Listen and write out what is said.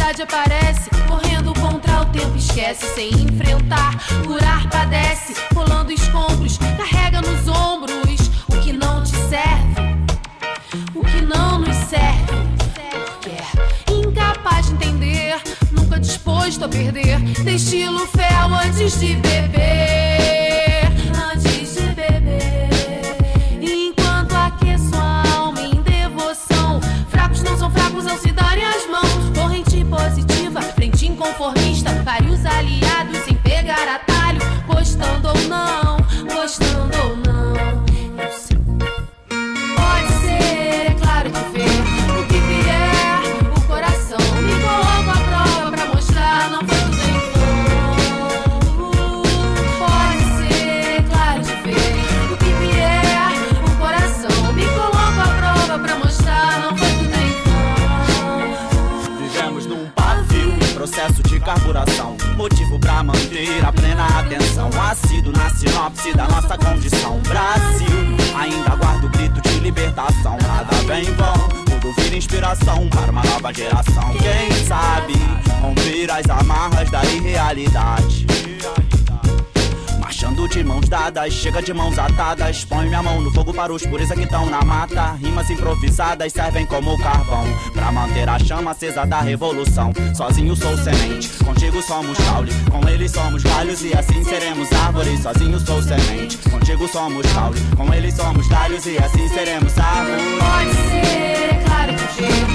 tempestade aparece, correndo contra o tempo, esquece sem enfrentar. Curar padece, rolando escombros, carrega nos ombros o que não te serve, o que não nos serve. Incapaz de entender, nunca disposto a perder, destilo fel antes de beber, antes de beber. Enquanto aqueço a alma em devoção, fracos não são fracos ao se darem as mãos. Corrente positiva, frente inconformista, vários aliados sem pegar atalho, gostando ou não, gostando ou não. Eu sei. Pode ser, é claro que ver o que vier, o coração me coloca à prova pra mostrar, não foi tudo em vão. Pode ser, é claro de ver o que vier, o coração me coloca à prova pra mostrar, não foi tudo em vão. Vivemos num pavio, processo de carburação, motivo pra manter a plena atenção. Assíduo na sinopse da nossa condição. Brasil, ainda guarda o grito de libertação. Nada vem em vão, tudo vira inspiração para uma nova geração. Quem sabe romper as amarras da irrealidade, marchando de mãos dadas, chega de mãos atadas. Põe minha mão no fogo para os puristas que estão na mata. Rimas improvisadas servem como carvão pra manter a chama acesa da revolução. Sozinho sou semente, contigo somos caule, com eles somos galhos e assim seremos árvores. Sozinho sou semente, contigo somos caule, com eles somos galhos e assim seremos árvores. Pode ser, é claro que ver